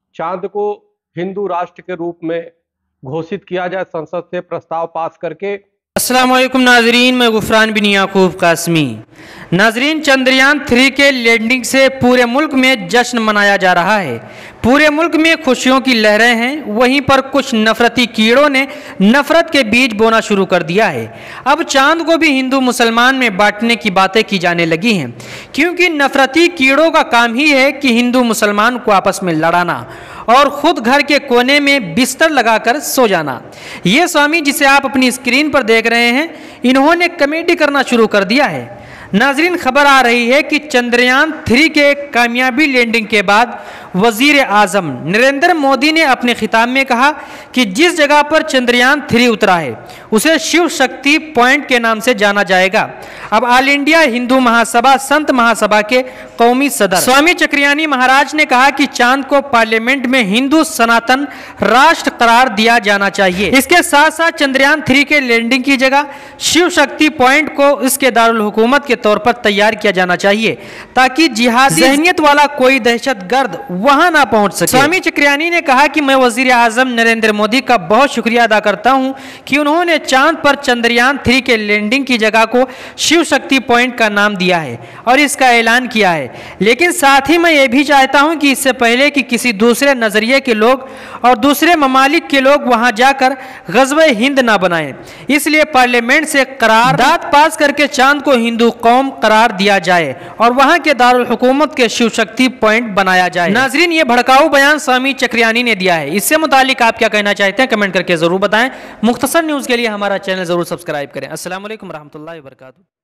चांद को हिंदू राष्ट्र के रूप में घोषित किया जाए, संसद से प्रस्ताव पास करके। अस्सलाम वालेकुम नाजरीन, मैं गुफरान बिन याकूब कासमी। नाजरीन, चंद्रयान 3 के लैंडिंग से पूरे मुल्क में जश्न मनाया जा रहा है। पूरे मुल्क में खुशियों की लहरें हैं। वहीं पर कुछ नफरती कीड़ों ने नफरत के बीज बोना शुरू कर दिया है। अब चांद को भी हिंदू मुसलमान में बांटने की बातें की जाने लगी हैं, क्योंकि नफरती कीड़ों का काम ही है कि हिंदू मुसलमान को आपस में लड़ाना और खुद घर के कोने में बिस्तर लगाकर सो जाना। ये स्वामी जिसे आप अपनी स्क्रीन पर देख रहे हैं, इन्होंने कमेडी करना शुरू कर दिया है। नाजरीन, खबर आ रही है कि चंद्रयान 3 के कामयाबी लैंडिंग के बाद वजीर आजम नरेंद्र मोदी ने अपने खिताब में कहा कि जिस जगह पर चंद्रयान 3 उतरा है उसे शिव शक्ति पॉइंट के नाम से जाना जाएगा। अब ऑल इंडिया हिंदू महासभा संत महासभा के कौमी सदर स्वामी चक्रयानी महाराज ने कहा कि चांद को पार्लियामेंट में हिंदू सनातन राष्ट्र करार दिया जाना चाहिए। इसके साथ साथ चंद्रयान 3 के लैंडिंग की जगह शिव शक्ति पॉइंट को इसके दारुल हुकूमत के तौर पर तैयार किया जाना चाहिए, ताकि जिहादी ज़हनियत वाला कोई दहशतगर्द वहां ना पहुंच सके। स्वामी चक्रयानी ने कहा कि मैं वजीर आजम नरेंद्र मोदी का बहुत शुक्रिया अदा करता हूं कि उन्होंने चांद पर चंद्रयान 3 के लैंडिंग की जगह को शिव शक्ति पॉइंट का नाम दिया है और इसका ऐलान किया है। लेकिन साथ ही मैं ये भी चाहता हूं कि इससे पहले कि किसी दूसरे नजरिए के लोग और दूसरे ममालिक के लोग वहां जाकर गज़वे हिंद ना बनाएं, इसलिए पार्लियामेंट से करारदाद पास करके चांद को हिंदू कौम करार दिया जाए और वहां के दारुल हुकूमत के शिव शक्ति पॉइंट बनाया जाए। नाजरीन, ये भड़काऊ बयान स्वामी चक्रयानी ने दिया है। इससे मुतालिक आप क्या कहना चाहते हैं, कमेंट करके जरूर बताएं। मुख्तसर न्यूज़ के लिए हमारा चैनल जरूर सब्सक्राइब करें। अस्सलाम वालेकुम रहमतुल्लाहि व बरकातहू।